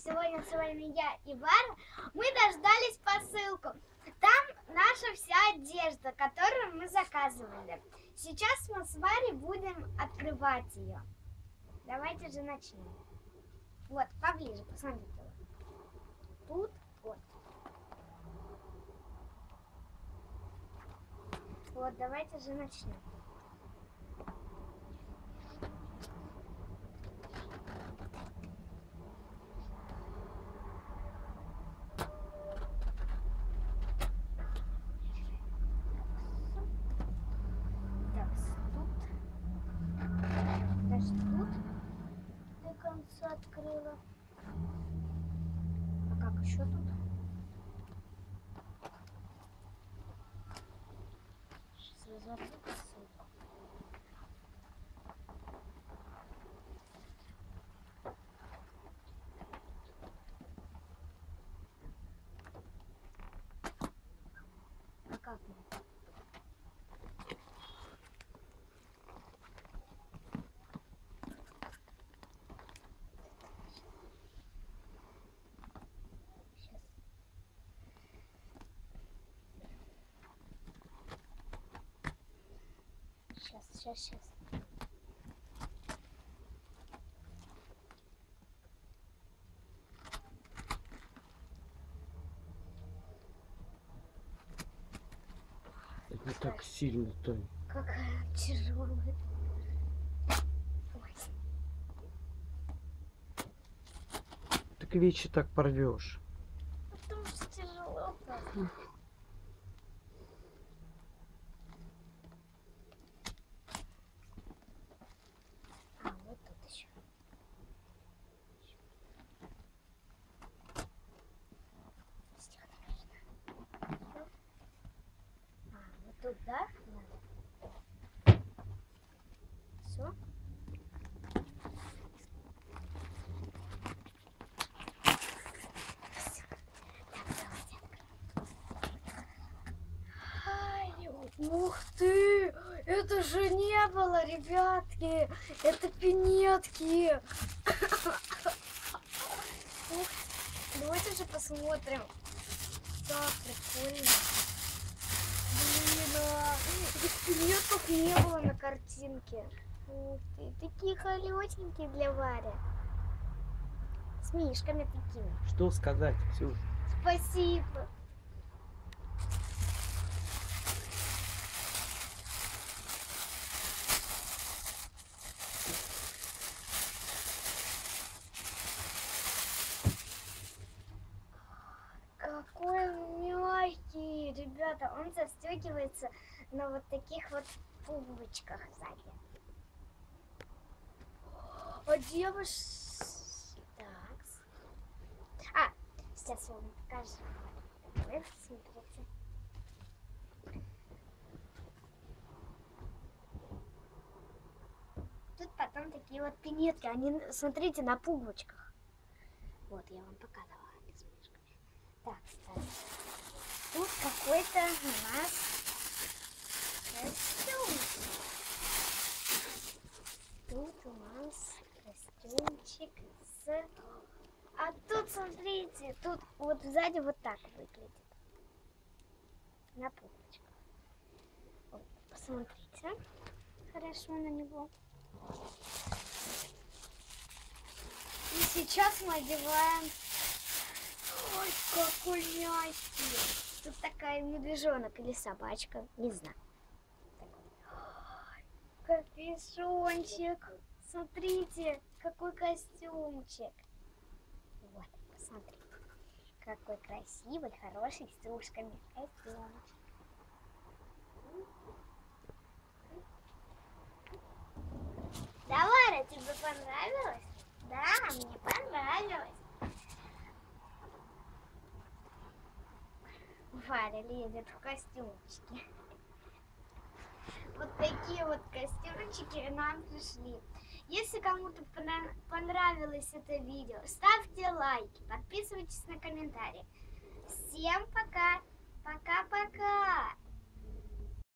сегодня с вами я и Варя. Мы дождались посылку. Там наша вся одежда, которую мы заказывали. Сейчас мы с Варей будем открывать ее. Давайте же начнем. Вот, поближе, посмотрите. Тут вот. Вот, давайте же начнем. Даже тут до конца открыла. А как еще тут? Сейчас разорву посылку. А как мне? Сейчас. Это так сильно, Тонь. Какая тяжелая. Ой. Так вещи так порвешь. Потому что тяжело просто. А, вот тут еще. А, вот тут, да? Все. Ух ты! Это же не было, ребятки! Это пинетки! Ух, давайте же посмотрим. Так, прикольно. Блин, этих пинеток не было на картинке. Ух ты, такие холёсенькие для Вари. С мишками такими. Что сказать, Ксюша? Спасибо. Какой он мягкий, ребята, он застегивается на вот таких вот пуговичках сзади. А девушка... Так. А, сейчас я вам покажу. Вы смотрите. Тут потом такие вот пинетки, они, смотрите, на пуговичках. Вот, я вам показывала. Так, кстати, тут какой-то у нас костюмчик. Тут у нас костюмчик с... А тут, смотрите, тут вот сзади вот так выглядит. На пуговичках. Вот, посмотрите хорошо на него. И сейчас мы одеваем... Ой, какой мягкий. Тут такая медвежонок или собачка, не знаю. Ой, капюшончик. Смотрите, какой костюмчик. Вот, посмотрите. Какой красивый, хороший, с ушками костюмчик. Да, Варя, тебе понравилось? Да, мне понравилось. Варя лезет в костюмчики. Вот такие вот костюмчики нам пришли. Если кому-то понравилось это видео, ставьте лайки, подписывайтесь на комментарии. Всем пока! Пока-пока!